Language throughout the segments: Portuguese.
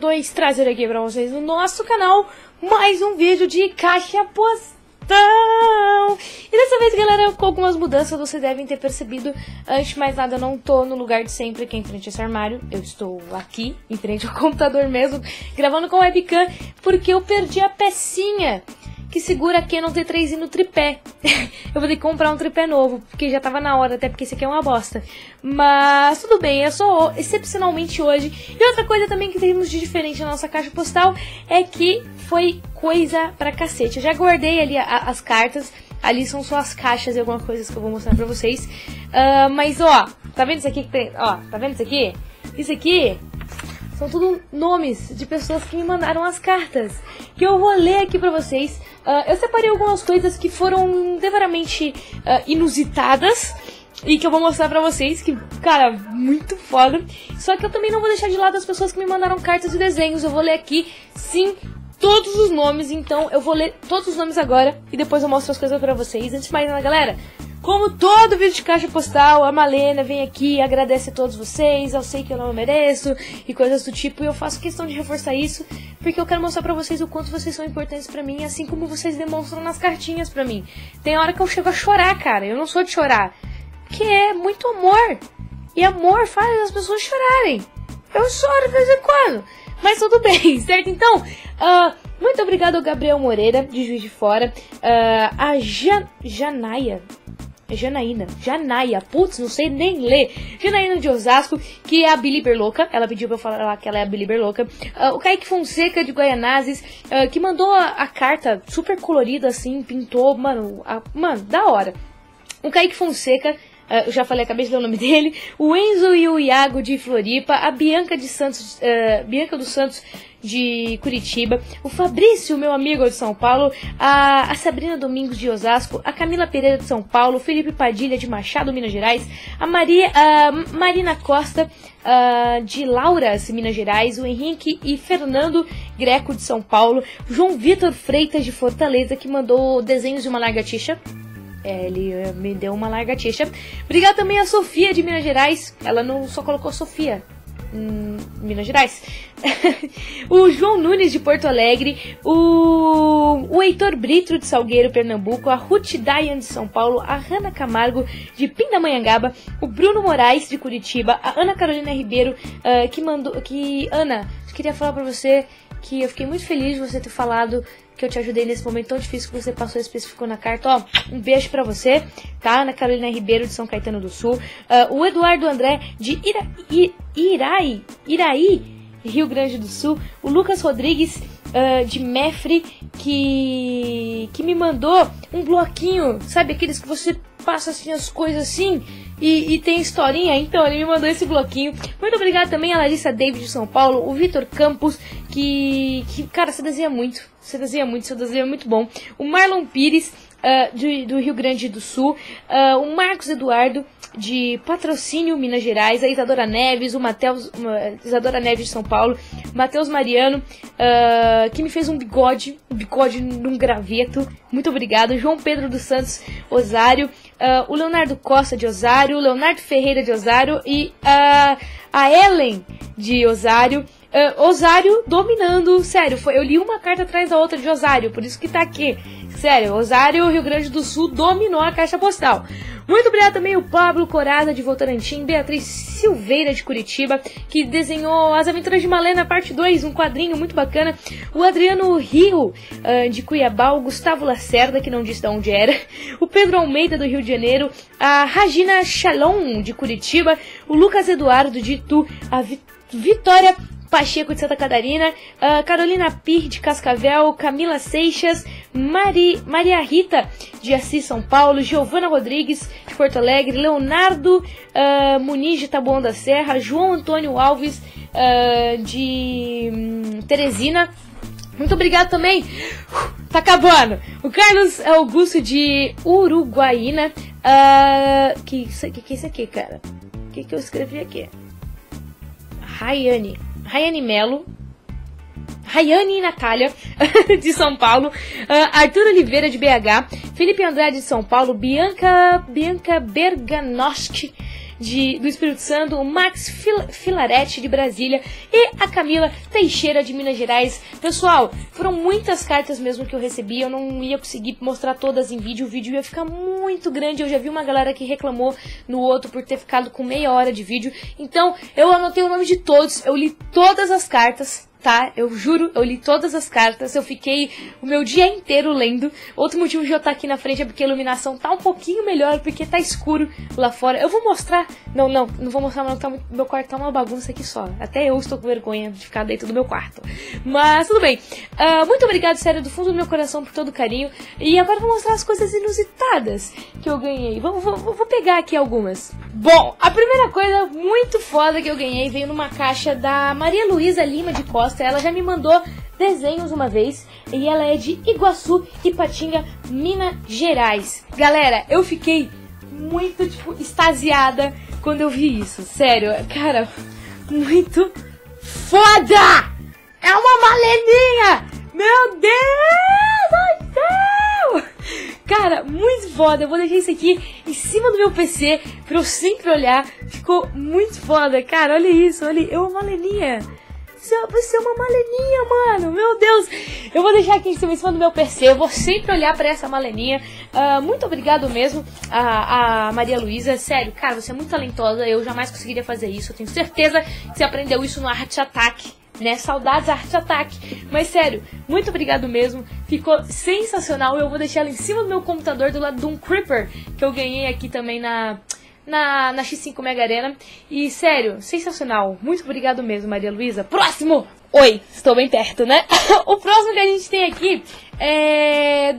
2 trazer aqui pra vocês no nosso canal mais um vídeo de caixa postal. E dessa vez, galera, com algumas mudanças, vocês devem ter percebido. Antes de mais nada, eu não tô no lugar de sempre, que é em frente a esse armário. Eu estou aqui, em frente ao computador mesmo, gravando com webcam, porque eu perdi a pecinha que segura a Canon T3i no tripé. Eu vou ter que comprar um tripé novo, porque já tava na hora, até porque esse aqui é uma bosta. Mas tudo bem, é só excepcionalmente hoje. E outra coisa também que temos de diferente na nossa caixa postal é que foi coisa pra cacete. Eu já guardei ali as cartas, ali são só as caixas e algumas coisas que eu vou mostrar pra vocês. Mas ó, tá vendo isso aqui que tem? Ó, tá vendo isso aqui? Isso aqui são tudo nomes de pessoas que me mandaram as cartas, que eu vou ler aqui pra vocês. Eu separei algumas coisas que foram devidamente inusitadas e que eu vou mostrar pra vocês, que, cara, muito foda. Só que eu também não vou deixar de lado as pessoas que me mandaram cartas e desenhos. Eu vou ler aqui, sim, todos os nomes. Então eu vou ler todos os nomes agora e depois eu mostro as coisas pra vocês. Antes de mais nada, galera, como todo vídeo de caixa postal, a Malena vem aqui e agradece a todos vocês. Eu sei que eu não mereço e coisas do tipo, e eu faço questão de reforçar isso, porque eu quero mostrar pra vocês o quanto vocês são importantes pra mim, assim como vocês demonstram nas cartinhas pra mim. Tem hora que eu chego a chorar, cara. Eu não sou de chorar, que é muito amor. E amor faz as pessoas chorarem. Eu choro de vez em quando, mas tudo bem, certo? Então, muito obrigado ao Gabriel Moreira, de Juiz de Fora. A Janaína, putz, não sei nem ler. Janaína de Osasco, que é a Billy Berloca. Ela pediu pra eu falar que ela é a Billy Berloca. O Kaique Fonseca de Guaianazes, que mandou a carta super colorida assim, pintou, mano, da hora. O Kaique Fonseca, eu já falei, acabei de ler o nome dele. O Enzo e o Iago de Floripa. A Bianca de Santos, Bianca dos Santos de Curitiba, o Fabrício, meu amigo de São Paulo, a Sabrina Domingos de Osasco, a Camila Pereira de São Paulo, o Felipe Padilha de Machado, Minas Gerais, a Marina Costa de Lauras, Minas Gerais, o Henrique e Fernando Greco de São Paulo, o João Vitor Freitas de Fortaleza, que mandou desenhos de uma lagartixa. Ele me deu uma lagartixa. Obrigado também a Sofia de Minas Gerais. Ela não só colocou Sofia, Minas Gerais. O João Nunes de Porto Alegre, o Heitor Brito de Salgueiro, Pernambuco, a Ruth Dayan de São Paulo, a Hanna Camargo de Pindamonhangaba, o Bruno Moraes de Curitiba, a Ana Carolina Ribeiro, Ana, eu queria falar pra você que eu fiquei muito feliz de você ter falado que eu te ajudei nesse momento tão difícil que você passou e especificou na carta. Ó, um beijo pra você, tá? Ana Carolina Ribeiro de São Caetano do Sul. O Eduardo André de Iraí, Rio Grande do Sul. O Lucas Rodrigues de Mefre, que me mandou um bloquinho, sabe aqueles que você passa assim as coisas assim e tem historinha. Então ele me mandou esse bloquinho. Muito obrigado também a Larissa David de São Paulo, o Vitor Campos, que cara, você desenha muito, seu desenho é muito bom. O Marlon Pires do Rio Grande do Sul, o Marcos Eduardo de Patrocínio, Minas Gerais, a Isadora Neves, o Matheus, Isadora Neves de São Paulo, Matheus Mariano, que me fez um bigode num graveto. Muito obrigado. João Pedro dos Santos, Osário, o Leonardo Costa de Osário, o Leonardo Ferreira de Osário e a Ellen de Osário. Osário dominando, sério, eu li uma carta atrás da outra de Osário, por isso que tá aqui. Sério, Osário, Rio Grande do Sul, dominou a caixa postal. Muito obrigado também o Pablo Coraza de Votorantim, Beatriz Silveira de Curitiba, que desenhou As Aventuras de Malena, parte 2, um quadrinho muito bacana. O Adriano Rio, de Cuiabá, o Gustavo Lacerda, que não disse de onde era. O Pedro Almeida, do Rio de Janeiro. A Regina Shalom, de Curitiba. O Lucas Eduardo, de Itu. A Vitória Pacheco de Santa Catarina, Carolina Pir de Cascavel, Camila Seixas, Maria Rita de Assis, São Paulo, Giovana Rodrigues de Porto Alegre, Leonardo Muniz de Taboão da Serra, João Antônio Alves de Teresina. Muito obrigado também. Tá acabando. O Carlos Augusto de Uruguaína. Que é isso aqui, cara? O que eu escrevi aqui? Rayane Melo, Rayane e Natália, de São Paulo, Arthur Oliveira, de BH, Felipe Andrade, de São Paulo, Bianca Berganoski, do Espírito Santo, o Max Filaretti de Brasília e a Camila Teixeira de Minas Gerais. Pessoal, foram muitas cartas mesmo que eu recebi, eu não ia conseguir mostrar todas em vídeo, o vídeo ia ficar muito grande. Eu já vi uma galera que reclamou no outro por ter ficado com meia hora de vídeo, então eu anotei o nome de todos, eu li todas as cartas, tá? Eu juro, eu li todas as cartas, eu fiquei o meu dia inteiro lendo. Outro motivo de eu estar aqui na frente é porque a iluminação tá um pouquinho melhor, porque tá escuro lá fora. Eu vou mostrar, não vou mostrar, não, tá, meu quarto tá uma bagunça aqui só. Até eu estou com vergonha de ficar dentro do meu quarto. Mas tudo bem, muito obrigado, sério, do fundo do meu coração por todo o carinho. E agora eu vou mostrar as coisas inusitadas que eu ganhei. Vou pegar aqui algumas. Bom, a primeira coisa muito foda que eu ganhei veio numa caixa da Maria Luísa Lima de Costa. Ela já me mandou desenhos uma vez e ela é de Iguaçu, Ipatinga, Minas Gerais. Galera, eu fiquei muito, tipo, extasiada quando eu vi isso. Sério, cara, muito foda! É uma maleninha! Meu Deus do céu! Cara, muito foda. Eu vou deixar isso aqui em cima do meu PC pra eu sempre olhar. Ficou muito foda. Cara, olha isso, olha, é uma maleninha. Vai ser uma maleninha, mano. Meu Deus. Eu vou deixar aqui em cima do meu PC. Eu vou sempre olhar pra essa maleninha. Muito obrigado mesmo a Maria Luísa. Sério, cara, você é muito talentosa. Eu jamais conseguiria fazer isso. Eu tenho certeza que você aprendeu isso no Art Attack, né? Saudades Art Attack. Mas sério, muito obrigado mesmo. Ficou sensacional. Eu vou deixar ela em cima do meu computador, do lado de um Creeper que eu ganhei aqui também na X5 Mega Arena. E sério, sensacional. Muito obrigado mesmo, Maria Luísa. Próximo! Oi, estou bem perto, né? O próximo que a gente tem aqui é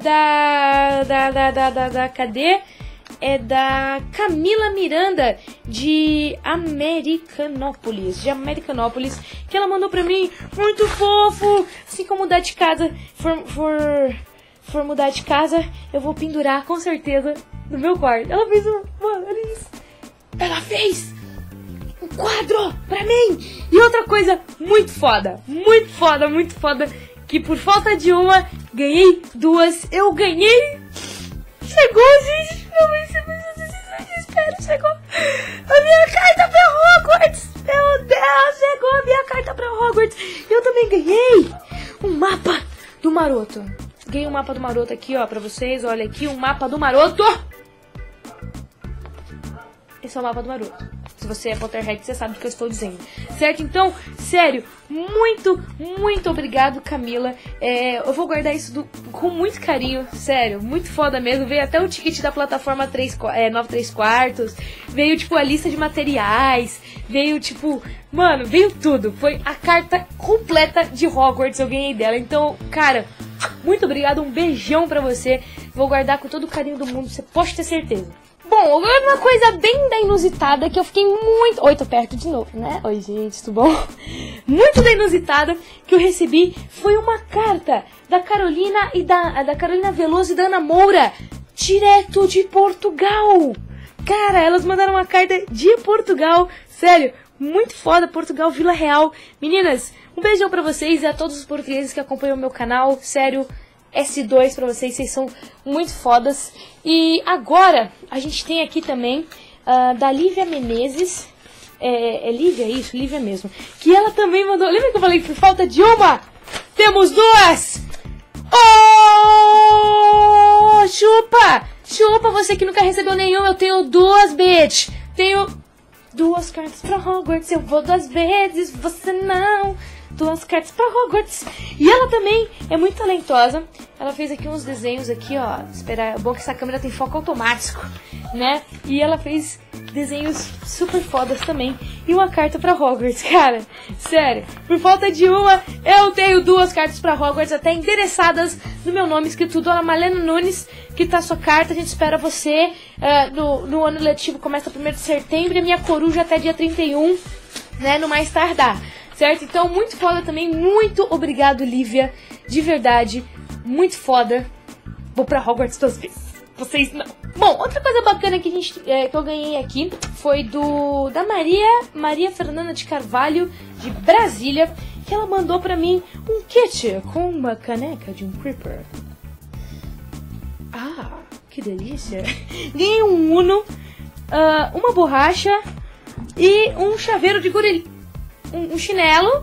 cadê? É da Camila Miranda de Americanópolis. Que ela mandou pra mim. Muito fofo! Assim que eu mudar de casa, for mudar de casa, eu vou pendurar com certeza no meu quarto. Ela fez um... Mano, olha isso. Ela fez um quadro pra mim. E outra coisa muito foda, que por falta de uma, ganhei duas. Eu ganhei... Chegou, gente. Chegou a minha carta pra Hogwarts. Meu Deus, chegou a minha carta pra Hogwarts. Eu também ganhei um mapa do Maroto. Ganhei um mapa do Maroto aqui, ó, pra vocês. Olha aqui, um mapa do Maroto. Esse é o mapa do Maroto. Se você é Potterhead, você sabe o que eu estou dizendo. Certo? Então, sério, muito obrigado, Camila. Eu vou guardar isso com muito carinho. Sério, muito foda mesmo. Veio até o ticket da plataforma 9/3/4. Veio, tipo, a lista de materiais. Veio, tipo... Mano, veio tudo. Foi a carta completa de Hogwarts. Eu ganhei dela. Então, cara... Muito obrigado, um beijão pra você. Vou guardar com todo o carinho do mundo, você pode ter certeza. Bom, agora uma coisa bem da inusitada que eu fiquei muito... Oi, tô perto de novo, né? Oi, gente, tudo bom? Muito da inusitada que eu recebi foi uma carta da Carolina e da Carolina Veloso e da Ana Moura, direto de Portugal. Cara, elas mandaram uma carta de Portugal. Sério, muito foda, Portugal, Vila Real. Meninas, um beijão pra vocês e a todos os portugueses que acompanham o meu canal. Sério, S2 pra vocês são muito fodas. E agora, a gente tem aqui também da Lívia Menezes. É Lívia isso? Lívia mesmo. Que ela também mandou... Lembra que eu falei por falta de uma? Temos duas! Oh! Chupa! Chupa, você que nunca recebeu nenhuma. Eu tenho duas, bitch. Tenho duas cartas pra Hogwarts. Eu vou 2 vezes, você não... 2 cartas pra Hogwarts. E ela também é muito talentosa. Ela fez aqui uns desenhos aqui, ó. Espera, é bom que essa câmera tem foco automático, né? E ela fez desenhos super fodas também. E uma carta pra Hogwarts, cara. Sério, por falta de uma, eu tenho 2 cartas pra Hogwarts, até endereçadas no meu nome, escrito Dona Malena Nunes, que tá a sua carta. A gente espera você no ano letivo, começa 1º de setembro. E a minha coruja até dia 31, né? No mais tardar. Certo? Então, muito foda também. Muito obrigado, Lívia. De verdade. Muito foda. Vou pra Hogwarts 2 vezes. Vocês não. Bom, outra coisa bacana que, que eu ganhei aqui foi da Maria Fernanda de Carvalho, de Brasília, que ela mandou pra mim um kit com uma caneca de um Creeper. Ah, que delícia. Ganhei um Uno uma borracha e um chaveiro de gorilinha. Um chinelo.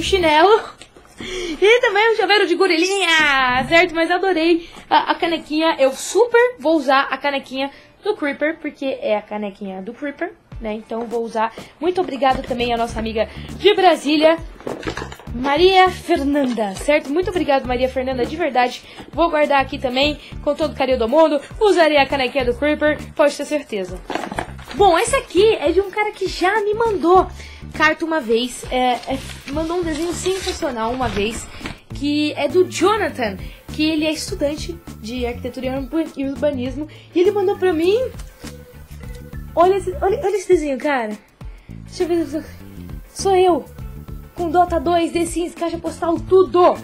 E também um chaveiro de gorilinha, certo? Mas adorei a canequinha. Eu super vou usar a canequinha do Creeper, porque é a canequinha do Creeper, né? Então vou usar. Muito obrigada também à nossa amiga de Brasília, Maria Fernanda, certo? Muito obrigado, Maria Fernanda, de verdade. Vou guardar aqui também, com todo o carinho do mundo. Usarei a canequinha do Creeper, pode ter certeza. Bom, esse aqui é de um cara que já me mandou carta uma vez. Mandou um desenho sensacional uma vez, que é do Jonathan, que ele é estudante de arquitetura e urbanismo. E ele mandou pra mim... Olha esse desenho, cara. Deixa eu ver. Sou eu. Com Dota 2, The Sims, caixa postal, tudo.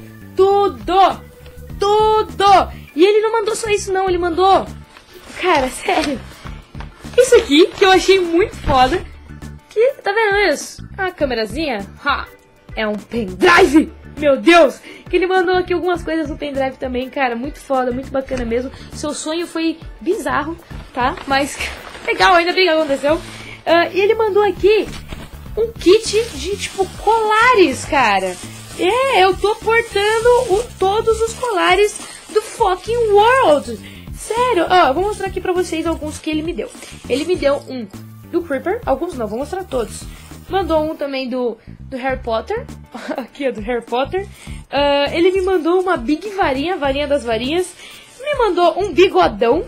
E ele não mandou só isso, não. Ele mandou... Cara, sério. Isso aqui, que eu achei muito foda. Que, tá vendo isso? A câmerazinha. É um pendrive. Meu Deus. Que ele mandou aqui algumas coisas no pendrive também, cara. Muito foda, muito bacana mesmo. Seu sonho foi bizarro, tá? Mas legal, ainda bem que aconteceu. E ele mandou aqui um kit de, tipo, colares, cara. Eu tô portando todos os colares do fucking world. Sério, eu vou mostrar aqui pra vocês alguns que ele me deu. Ele me deu um do Creeper, alguns não, vou mostrar todos. Mandou um também do Harry Potter. Aqui é do Harry Potter. Ele me mandou uma big varinha das varinhas. Me mandou um bigodão.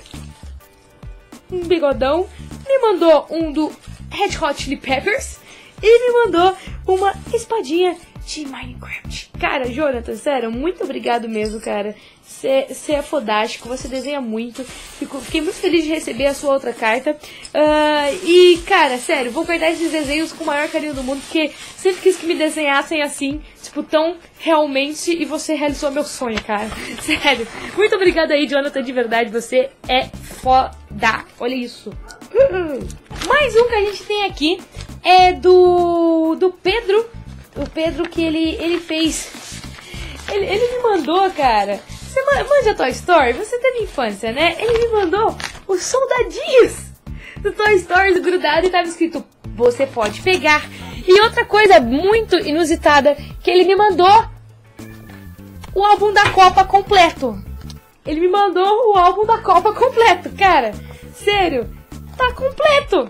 Me mandou um do Red Hot Chili Peppers. E me mandou uma espadinha de Minecraft. Cara, Jonathan, sério, muito obrigado mesmo, cara. Você é fodástico, você desenha muito. Fiquei muito feliz de receber a sua outra carta. E, cara, sério, vou guardar esses desenhos com o maior carinho do mundo, porque sempre quis que me desenhassem assim, tipo, tão realmente, e você realizou meu sonho, cara. Sério, muito obrigada aí, Jonathan, de verdade, você é foda. Olha isso. Mais um que a gente tem aqui é do Pedro. O Pedro que ele fez. Ele me mandou, cara. Você manja Toy Story? Você teve infância, né? Ele me mandou os soldadinhos do Toy Story grudado e tava escrito: você pode pegar. E outra coisa muito inusitada, que ele me mandou o álbum da Copa completo. Ele me mandou o álbum da Copa completo, cara. Sério, tá completo.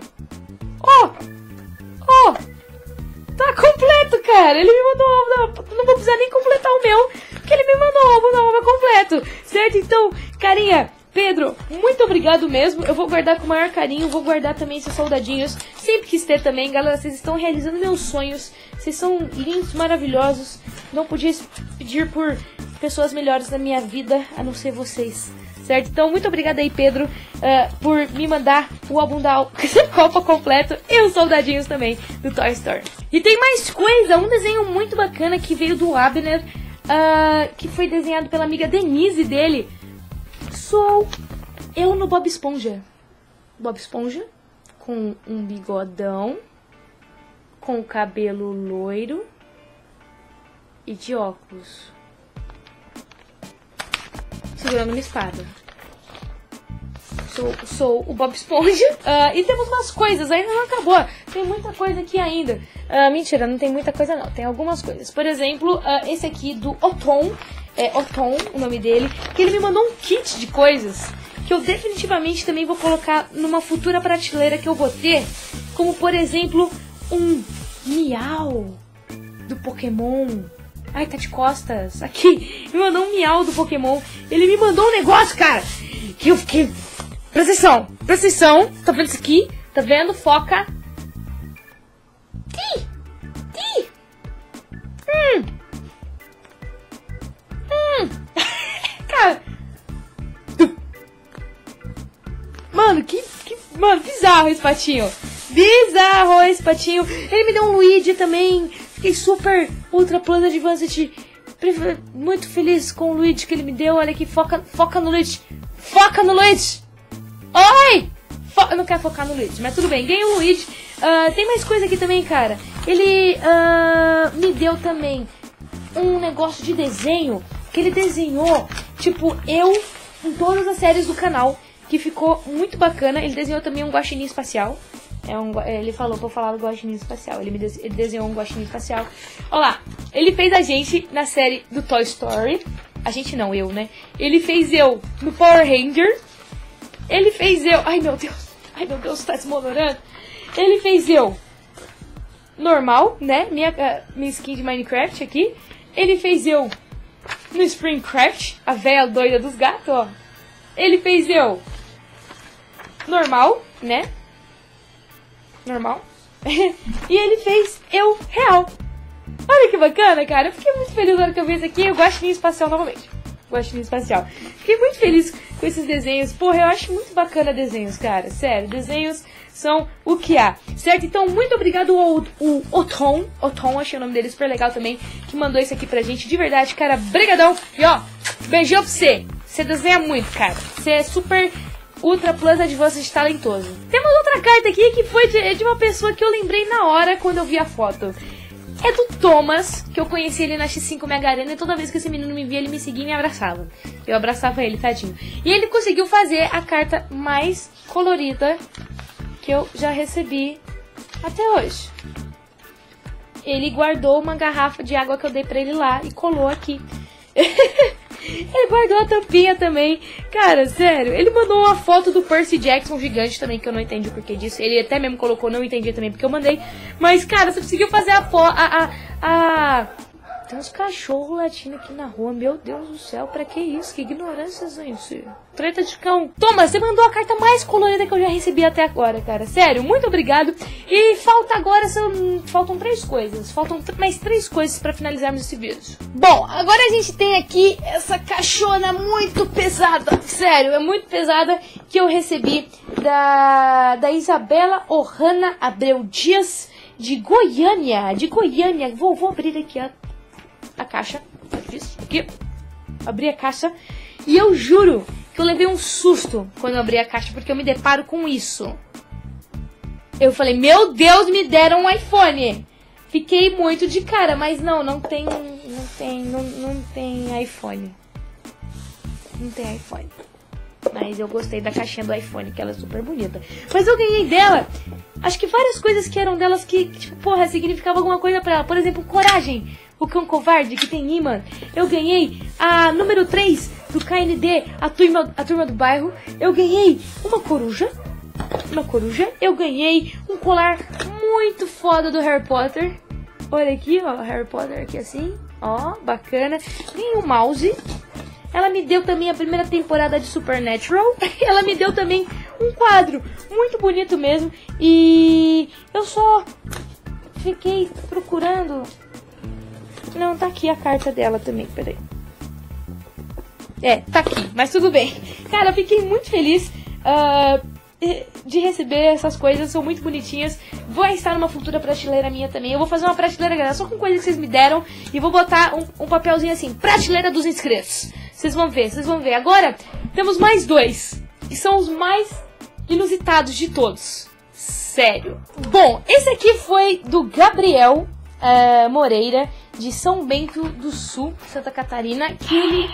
Tá completo, cara. Ele me mandou o álbum da... Não vou precisar nem completar o meu, porque ele me mandou o álbum da Copa completo, certo? Então, carinha, Pedro, muito obrigado mesmo. Eu vou guardar com o maior carinho. Vou guardar também esses soldadinhos. Sempre quis ter também, galera. Vocês estão realizando meus sonhos. Vocês são lindos, maravilhosos. Não podia pedir por pessoas melhores na minha vida, a não ser vocês, certo? Então, muito obrigada aí, Pedro, por me mandar o álbum da Copa completo e os soldadinhos também do Toy Story. E tem mais coisa, um desenho muito bacana que veio do Abner, que foi desenhado pela amiga Denise dele. Sou eu no Bob Esponja. Bob Esponja com um bigodão, com o cabelo loiro e de óculos, segurando uma espada. Sou o Bob Esponja. E temos umas coisas, ainda não acabou. Tem muita coisa aqui ainda. Mentira, não tem muita coisa não. Tem algumas coisas. Por exemplo, esse aqui do Otom. É Otom o nome dele. Que ele me mandou um kit de coisas que eu definitivamente também vou colocar numa futura prateleira que eu vou ter. Como, por exemplo, um Miau do Pokémon. Ai, tá de costas. Aqui, me mandou um Miau do Pokémon. Ele me mandou um negócio, cara, que eu fiquei... Presta atenção. Tá vendo isso aqui? Tá vendo? Foca. Cara. Mano, Mano, bizarro esse patinho. Bizarro esse patinho. Ele me deu um Luigi também. Fiquei super ultra plana de Advanced. Muito feliz com o Luigi que ele me deu. Olha aqui, foca no Luigi. Foca no Luigi. Oi! Eu não quero focar no Luigi, mas tudo bem. Ganhei o Luigi. Tem mais coisa aqui também, cara. Ele me deu também um negócio de desenho. Que ele desenhou, tipo, eu em todas as séries do canal. que ficou muito bacana. Ele desenhou também um guaxinim espacial. Ele falou pra eu falar do guaxinim espacial. Ele desenhou um guaxinim espacial. Olha lá, ele fez a gente na série do Toy Story. A gente não, eu, né? Ele fez eu no Power Ranger. Ele fez eu... Ai, meu Deus, tá desmoronando. Ele fez eu normal, né? Minha skin de Minecraft aqui. Ele fez eu no Springcraft, a véia doida dos gatos, ó. Ele fez eu normal, né? Normal. E ele fez eu real. Olha que bacana, cara. Eu fiquei muito feliz na hora que eu vi isso aqui. Eu gosto de espacial novamente. Guaxinim espacial. Fiquei muito feliz com esses desenhos. Porra, eu acho muito bacana desenhos, cara. Sério, desenhos são o que há. Certo? Então, muito obrigado ao Oton. Oton, achei o nome dele super legal também, que mandou isso aqui pra gente. De verdade, cara, brigadão. E ó, beijão pra você. Você desenha muito, cara. Você é super ultra plus advanced talentoso. Temos outra carta aqui que foi de uma pessoa que eu lembrei na hora quando eu vi a foto. É do Thomas, que eu conheci ele na X5 Mega Arena, e toda vez que esse menino me via, ele me seguia e me abraçava. Eu abraçava ele, tadinho. E ele conseguiu fazer a carta mais colorida que eu já recebi até hoje. Ele guardou uma garrafa de água que eu dei pra ele lá e colou aqui. Ele guardou a tampinha também. Cara, sério, ele mandou uma foto do Percy Jackson gigante também, que eu não entendi o porquê disso. Ele até mesmo colocou, não entendi também porque eu mandei. Mas, cara, você conseguiu fazer Tem uns cachorros latindo aqui na rua. Meu Deus do céu, pra que isso? Que ignorância, gente. Treta de cão. Thomas, você mandou a carta mais colorida que eu já recebi até agora, cara. Sério, muito obrigado. E falta agora, faltam 3 coisas. Faltam mais 3 coisas pra finalizarmos esse vídeo. Bom, agora a gente tem aqui essa caixona muito pesada. Sério, é muito pesada, que eu recebi da Isabela Ohana Abreu Dias, de Goiânia. Vou abrir aqui a caixa. Aqui. Abri a caixa. E eu juro que eu levei um susto quando eu abri a caixa, porque eu me deparo com isso. Eu falei, meu Deus, me deram um iPhone. Fiquei muito de cara, mas não tem iPhone. Não tem iPhone. Mas eu gostei da caixinha do iPhone, que ela é super bonita. Mas eu ganhei dela, acho que várias coisas que eram delas que, tipo, porra, significava alguma coisa pra ela. Por exemplo, coragem. O cão covarde, que tem imã. Eu ganhei a número 3 do KND, a turma do bairro. Eu ganhei uma coruja. Eu ganhei um colar muito foda do Harry Potter. Olha aqui, ó, Harry Potter aqui assim. Ó, bacana. Ganhei um mouse. Ela me deu também a primeira temporada de Supernatural. Ela me deu também um quadro muito bonito mesmo. E eu só fiquei procurando. Não, tá aqui a carta dela também, peraí. Tá aqui, mas tudo bem. Cara, eu fiquei muito feliz de receber essas coisas, são muito bonitinhas. Vou estar numa futura prateleira minha também. Eu vou fazer uma prateleira, galera, só com coisas que vocês me deram. E vou botar um papelzinho assim, prateleira dos inscritos. Vocês vão ver. Agora, temos mais 2, que são os mais inusitados de todos. Sério. Bom, esse aqui foi do Gabriel Moreira, de São Bento do Sul, Santa Catarina, que ele...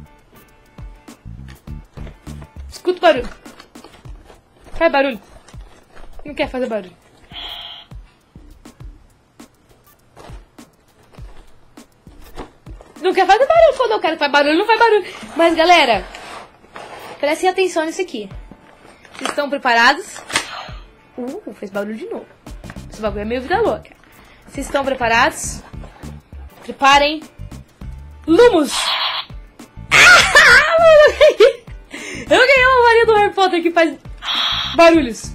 Escuta o barulho. Faz barulho. Não quer fazer barulho. Não quer fazer barulho. Quando eu quero que faz barulho, não faz barulho. Mas, galera, prestem atenção nisso aqui. Vocês estão preparados? Fez barulho de novo. Esse bagulho é meio vida louca. Vocês estão preparados? Preparem. Lumos! Eu ganhei uma varinha do Harry Potter que faz barulhos.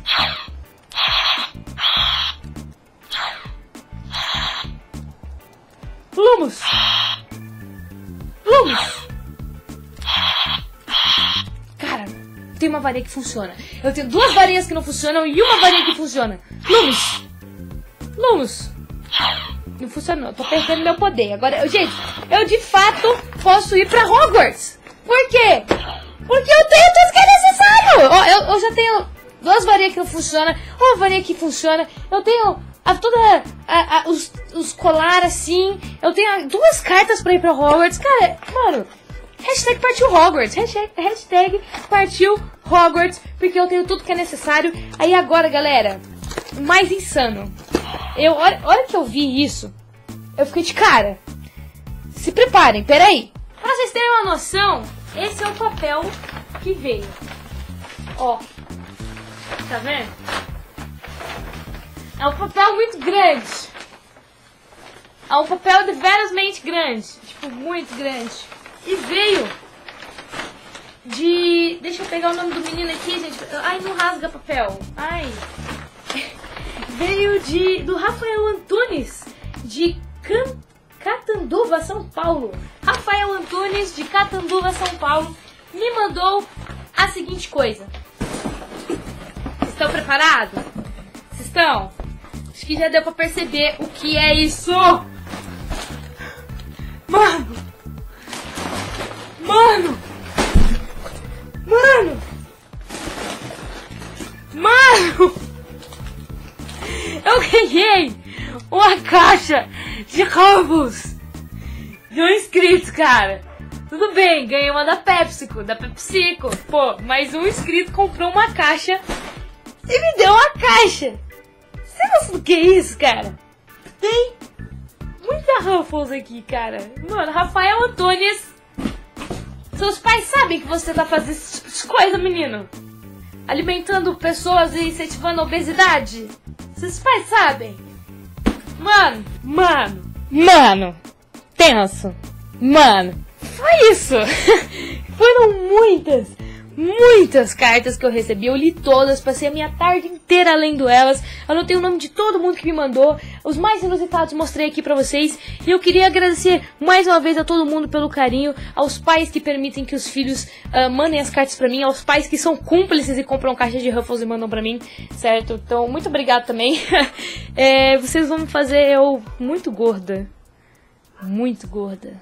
Lumos! Cara, tem uma varinha que funciona. Eu tenho 2 varinhas que não funcionam e uma varinha que funciona. Lumos! Não funcionou, tô perdendo meu poder. Agora, gente, eu de fato posso ir pra Hogwarts. Por quê? Porque eu tenho tudo que é necessário. Ó, eu já tenho 2 varinhas que não funcionam, uma varinha que funciona. Eu tenho os colar assim. Eu tenho 2 cartas pra ir pra Hogwarts. Cara, mano, Hashtag partiu Hogwarts. Hashtag partiu Hogwarts. Porque eu tenho tudo que é necessário. Aí agora, galera, mais insano. Olha que eu vi isso. Eu fiquei de cara. Se preparem, peraí. Pra vocês terem uma noção, esse é o papel que veio. Ó. Tá vendo? É um papel muito grande. É um papel deverosmente grande. Tipo, muito grande. E veio de... Deixa eu pegar o nome do menino aqui, gente. Ai, não rasga papel. Ai. Veio do Rafael Antunes, de Catanduva, São Paulo. Rafael Antunes, de Catanduva, São Paulo, me mandou a seguinte coisa. Vocês estão preparados? Vocês estão? Acho que já deu pra perceber o que é isso. Mano! Mano! Mano! Mano! Eu ganhei uma caixa de Ruffles de um inscrito, cara. Tudo bem, ganhei uma da PepsiCo. Pô, mas um inscrito comprou uma caixa e me deu uma caixa. Você não sabe o que é isso, cara? Tem muita Ruffles aqui, cara. Mano, Rafael Antunes, seus pais sabem que você tá fazendo essas coisas, menino? Alimentando pessoas e incentivando a obesidade? Seus pais sabem? Mano, tenso. Mano, foi isso. Foram muitas cartas que eu recebi. Eu li todas, passei a minha tarde inteira lendo elas. Anotei o nome de todo mundo que me mandou. Os mais inusitados mostrei aqui pra vocês. E eu queria agradecer mais uma vez a todo mundo pelo carinho. Aos pais que permitem que os filhos mandem as cartas pra mim. Aos pais que são cúmplices e compram caixa de Ruffles e mandam pra mim, certo? Então, muito obrigado também. Vocês vão me fazer eu muito gorda. Muito gorda.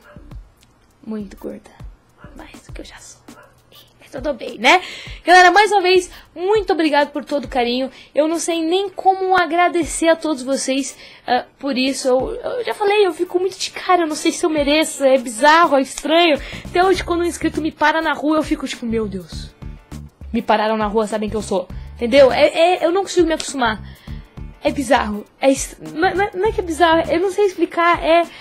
Mais do que eu já sou. Tudo bem, né? Galera, mais uma vez, muito obrigado por todo o carinho. Eu não sei nem como agradecer a todos vocês por isso. Eu já falei, eu fico muito de cara, eu não sei se eu mereço, é bizarro, é estranho. Até hoje, quando um inscrito me para na rua, eu fico tipo, meu Deus. Me pararam na rua, sabem quem eu sou. Entendeu? Eu não consigo me acostumar. É bizarro. Não é que é bizarro, eu não sei explicar,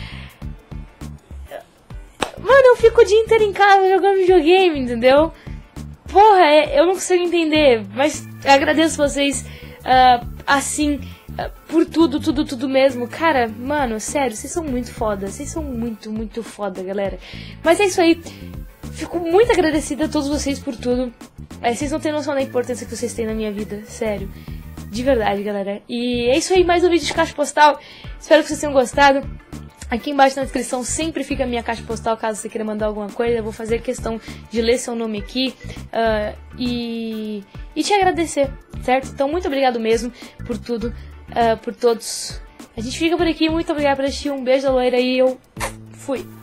Mano, eu fico o dia inteiro em casa jogando videogame, entendeu? Porra, eu não consigo entender, mas agradeço vocês, assim, por tudo mesmo. Cara, mano, sério, vocês são muito foda, vocês são muito foda, galera. Mas é isso aí, fico muito agradecida a todos vocês por tudo. Vocês não têm noção da importância que vocês têm na minha vida, sério. De verdade, galera. E é isso aí, mais um vídeo de caixa postal. Espero que vocês tenham gostado. Aqui embaixo na descrição sempre fica a minha caixa postal, caso você queira mandar alguma coisa. Eu vou fazer questão de ler seu nome aqui e te agradecer, certo? Então, muito obrigado mesmo por tudo, por todos. A gente fica por aqui, muito obrigado por assistir, um beijo da loira e eu fui!